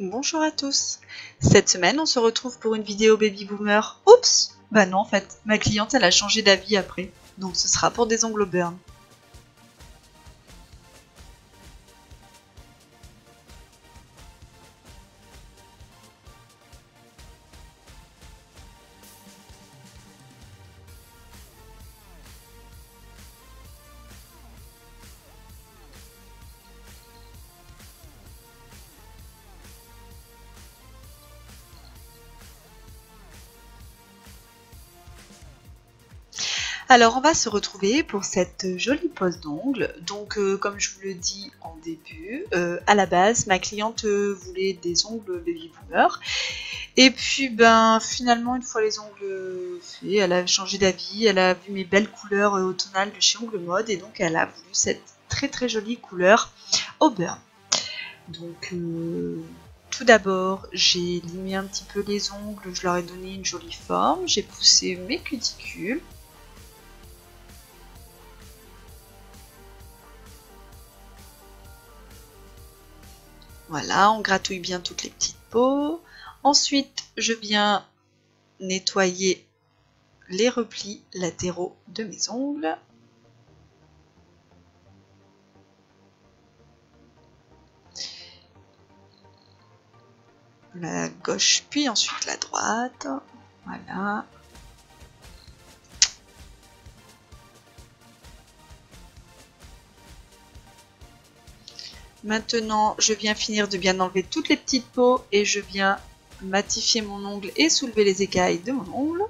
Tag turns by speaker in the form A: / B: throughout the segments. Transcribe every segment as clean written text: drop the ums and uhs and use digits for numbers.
A: Bonjour à tous. Cette semaine, on se retrouve pour une vidéo baby boomer. Oups! Bah non, en fait, ma cliente, elle a changé d'avis après. Donc ce sera pour des ongles burn. Alors on va se retrouver pour cette jolie pose d'ongles. Donc comme je vous le dis en début, à la base ma cliente voulait des ongles baby boomer. Et puis ben finalement une fois les ongles faits, elle a changé d'avis, elle a vu mes belles couleurs automnales de chez Ongles Mode et donc elle a voulu cette très jolie couleur au burn. Donc tout d'abord j'ai limé un petit peu les ongles, je leur ai donné une jolie forme, j'ai poussé mes cuticules. Voilà, on gratouille bien toutes les petites peaux. Ensuite, je viens nettoyer les replis latéraux de mes ongles. La gauche, puis ensuite la droite. Voilà. Maintenant, je viens finir de bien enlever toutes les petites peaux et je viens matifier mon ongle et soulever les écailles de mon ongle.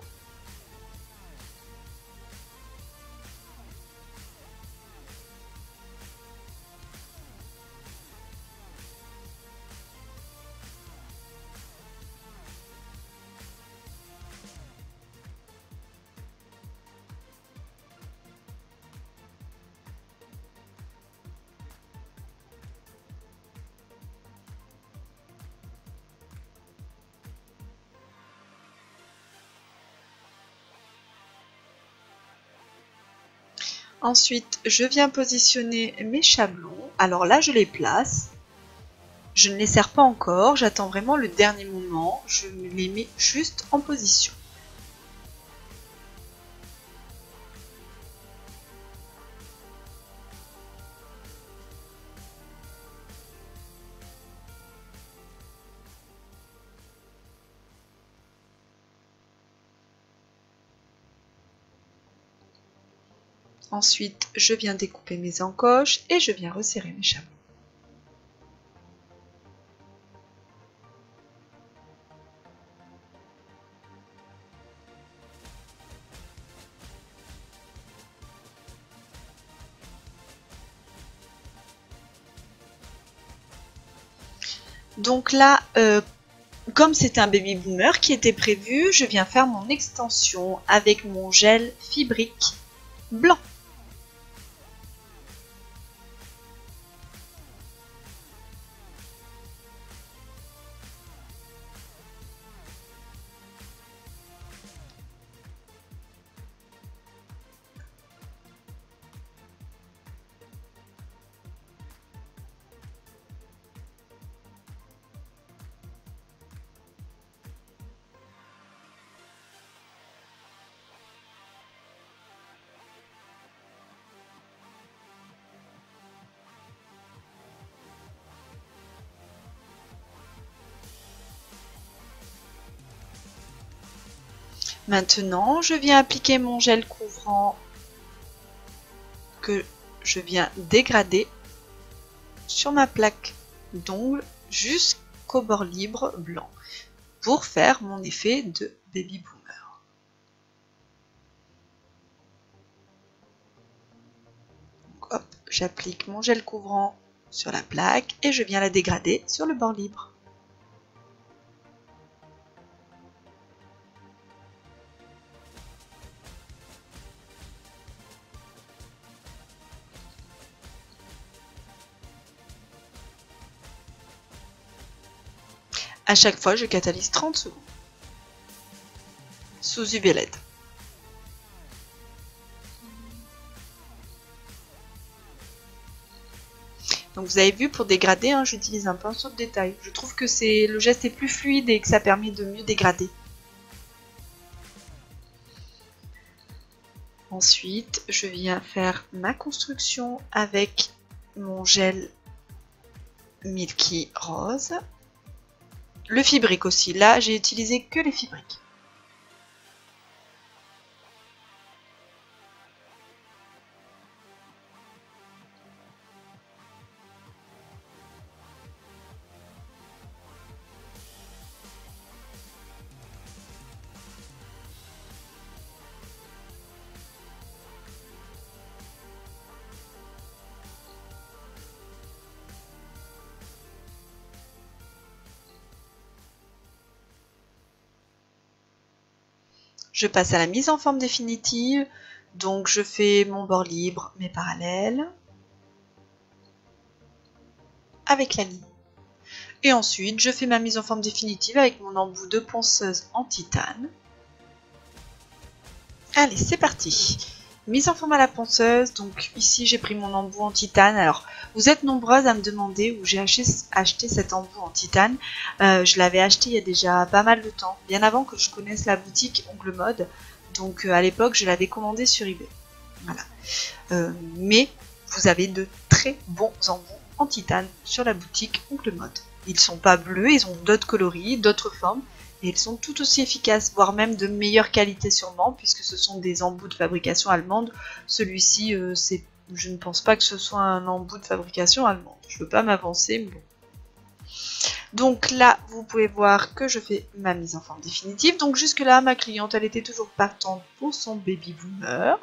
A: Ensuite, je viens positionner mes chablons. Alors là, je les place. Je ne les serre pas encore, j'attends vraiment le dernier moment. Je les mets juste en position. Ensuite, je viens découper mes encoches et je viens resserrer mes chablons. Donc là, comme c'est un baby boomer qui était prévu, je viens faire mon extension avec mon gel fibrique blanc. Maintenant, je viens appliquer mon gel couvrant que je viens dégrader sur ma plaque d'ongles jusqu'au bord libre blanc pour faire mon effet de baby boomer. Donc, hop, j'applique mon gel couvrant sur la plaque et je viens la dégrader sur le bord libre. À chaque fois, je catalyse 30 secondes sous UV LED. Donc vous avez vu, pour dégrader, hein, j'utilise un pinceau de détail. Je trouve que le geste est plus fluide et que ça permet de mieux dégrader. Ensuite, je viens faire ma construction avec mon gel Milky Rose. Le fibrique aussi. Là, j'ai utilisé que les fibriques. Je passe à la mise en forme définitive, donc je fais mon bord libre, mes parallèles, avec la ligne. Et ensuite, je fais ma mise en forme définitive avec mon embout de ponceuse en titane. Allez, c'est parti. Mise en forme à la ponceuse, donc ici j'ai pris mon embout en titane. Alors, vous êtes nombreuses à me demander où j'ai acheté cet embout en titane. Je l'avais acheté il y a déjà pas mal de temps, bien avant que je connaisse la boutique Ongle Mode. Donc à l'époque, je l'avais commandé sur eBay. Voilà. Mais vous avez de très bons embouts en titane sur la boutique Ongle Mode. Ils sont pas bleus, ils ont d'autres coloris, d'autres formes. Et ils sont tout aussi efficaces, voire même de meilleure qualité sûrement, puisque ce sont des embouts de fabrication allemande. Celui-ci, je ne pense pas que ce soit un embout de fabrication allemande. Je ne veux pas m'avancer, mais bon. Donc là, vous pouvez voir que je fais ma mise en forme définitive. Donc jusque là, ma cliente, elle était toujours partante pour son baby boomer.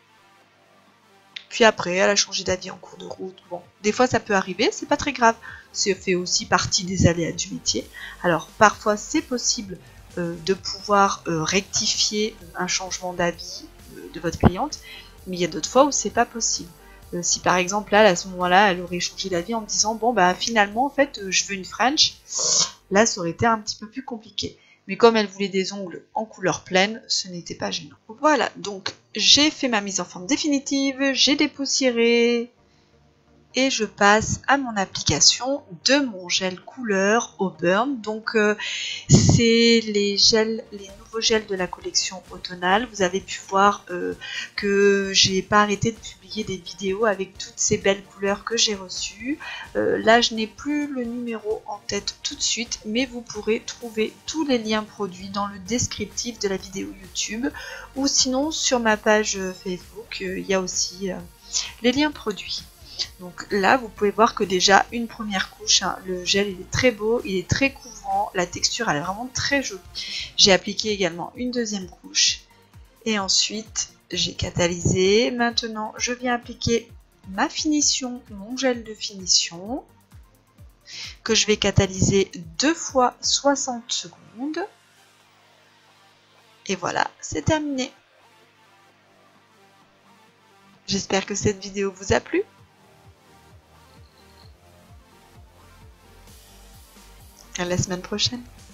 A: Puis après, elle a changé d'avis en cours de route. Bon, des fois ça peut arriver, c'est pas très grave. Ça fait aussi partie des aléas du métier. Alors parfois c'est possible de pouvoir rectifier un changement d'avis de votre cliente, mais il y a d'autres fois où c'est pas possible. Si par exemple là, à ce moment-là, elle aurait changé d'avis en me disant bon bah finalement en fait je veux une French, là ça aurait été un petit peu plus compliqué. Mais comme elle voulait des ongles en couleur pleine, ce n'était pas gênant. Voilà, donc j'ai fait ma mise en forme définitive, j'ai dépoussiéré et je passe à mon application de mon gel couleur Auburn. Donc c'est les nouveaux gels de la collection automnale. Vous avez pu voir que j'ai pas arrêté de publier des vidéos avec toutes ces belles couleurs que j'ai reçues. Là je n'ai plus le numéro en tête tout de suite, mais vous pourrez trouver tous les liens produits dans le descriptif de la vidéo YouTube, ou sinon sur ma page Facebook, il y a aussi les liens produits. Donc là, vous pouvez voir que déjà une première couche, hein, le gel il est très beau, il est très couvrant, la texture elle est vraiment très jolie. J'ai appliqué également une deuxième couche et ensuite j'ai catalysé. Maintenant, je viens appliquer ma finition, mon gel de finition que je vais catalyser 2 fois 60 secondes. Et voilà, c'est terminé. J'espère que cette vidéo vous a plu. À la semaine prochaine.